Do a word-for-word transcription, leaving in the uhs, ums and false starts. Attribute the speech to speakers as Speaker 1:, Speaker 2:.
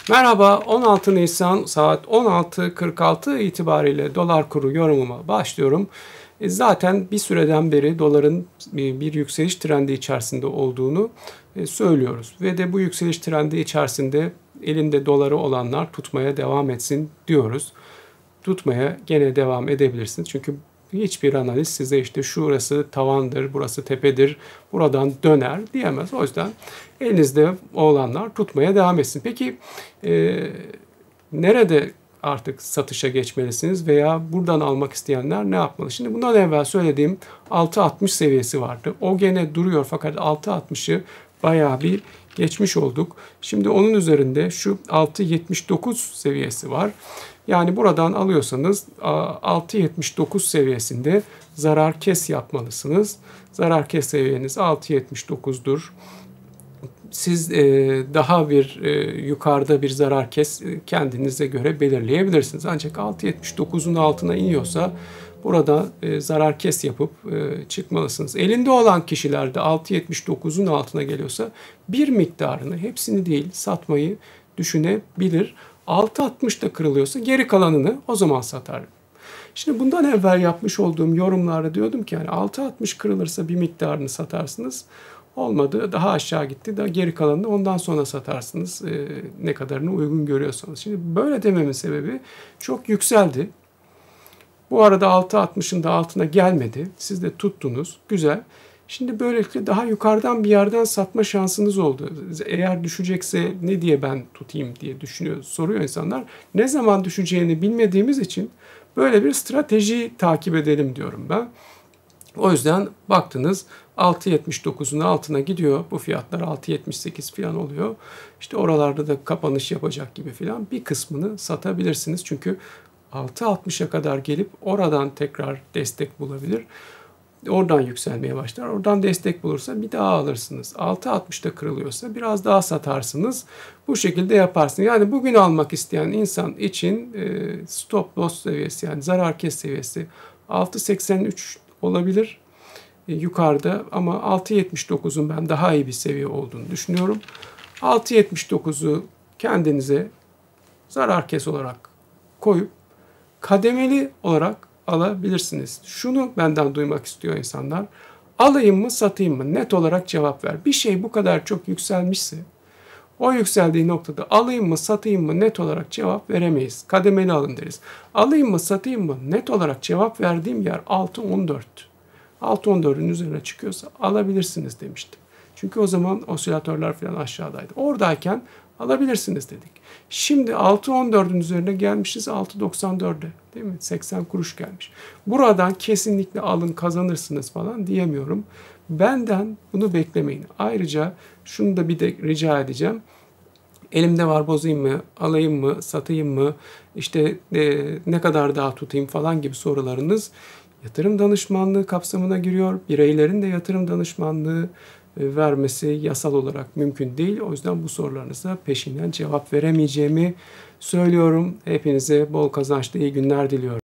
Speaker 1: Merhaba, on altı Nisan saat on altı kırk altı itibariyle dolar kuru yorumuma başlıyorum. E, Zaten bir süreden beri doların e, bir yükseliş trendi içerisinde olduğunu e, söylüyoruz. Ve de bu yükseliş trendi içerisinde elinde doları olanlar tutmaya devam etsin diyoruz. Tutmaya gene devam edebilirsiniz. Çünkü hiçbir analiz size işte şurası tavandır, burası tepedir, buradan döner diyemez. O yüzden elinizde olanlar tutmaya devam etsin. Peki e, nerede artık satışa geçmelisiniz veya buradan almak isteyenler ne yapmalı? Şimdi bundan evvel söylediğim altı altmış seviyesi vardı. O gene duruyor fakat altı altmışı bayağı bir geçmiş olduk. Şimdi onun üzerinde şu altı yetmiş dokuz seviyesi var. Yani buradan alıyorsanız altı yetmiş dokuz seviyesinde zarar kes yapmalısınız. Zarar kes seviyeniz altı yetmiş dokuzdur. Siz e, daha bir e, yukarıda bir zarar kes e, kendinize göre belirleyebilirsiniz. Ancak altı yetmiş dokuzun altına iniyorsa burada e, zarar kes yapıp e, çıkmalısınız. Elinde olan kişilerde altı yetmiş dokuzun altına geliyorsa bir miktarını, hepsini değil, satmayı düşünebilir. altı altmışta kırılıyorsa geri kalanını o zaman satar. Şimdi bundan evvel yapmış olduğum yorumlarda diyordum ki yani altı altmış kırılırsa bir miktarını satarsınız. Olmadı, daha aşağı gitti, daha geri kalanını ondan sonra satarsınız e, ne kadarını uygun görüyorsanız. Şimdi böyle dememin sebebi çok yükseldi. Bu arada altı altmışın da altına gelmedi. Siz de tuttunuz. Güzel. Şimdi böylelikle daha yukarıdan bir yerden satma şansınız oldu. Eğer düşecekse ne diye ben tutayım diye düşünüyor, soruyor insanlar. Ne zaman düşeceğini bilmediğimiz için böyle bir strateji takip edelim diyorum ben. O yüzden baktınız altı yetmiş dokuzun altına gidiyor. Bu fiyatlar altı yetmiş sekiz falan oluyor. İşte oralarda da kapanış yapacak gibi falan bir kısmını satabilirsiniz. Çünkü altı altmışa kadar gelip oradan tekrar destek bulabilir. Oradan yükselmeye başlar. Oradan destek bulursa bir daha alırsınız. altı altmışta kırılıyorsa biraz daha satarsınız. Bu şekilde yaparsınız. Yani bugün almak isteyen insan için stop loss seviyesi yani zarar kes seviyesi altı seksen üç olabilir yukarıda ama altı yetmiş dokuzun ben daha iyi bir seviye olduğunu düşünüyorum. altı yetmiş dokuzu kendinize zarar kes olarak koyup kademeli olarak alabilirsiniz. Şunu benden duymak istiyor insanlar. Alayım mı satayım mı? Net olarak cevap ver. Bir şey bu kadar çok yükselmişse o yükseldiği noktada alayım mı satayım mı net olarak cevap veremeyiz. Kademeli alın deriz. Alayım mı satayım mı net olarak cevap verdiğim yer altı on dört. altı on dördün üzerine çıkıyorsa alabilirsiniz demiştim. Çünkü o zaman osilatörler falan aşağıdaydı. Oradayken alabilirsiniz dedik. Şimdi altı on dördün üzerine gelmişiz altı doksan dörde değil mi? seksen kuruş gelmiş. Buradan kesinlikle alın kazanırsınız falan diyemiyorum. Benden bunu beklemeyin. Ayrıca şunu da bir de rica edeceğim. Elimde var bozayım mı, alayım mı, satayım mı, işte e, ne kadar daha tutayım falan gibi sorularınız yatırım danışmanlığı kapsamına giriyor. Bireylerin de yatırım danışmanlığı e, vermesi yasal olarak mümkün değil. O yüzden bu sorularınıza peşinden cevap veremeyeceğimi söylüyorum. Hepinize bol kazançlı iyi günler diliyorum.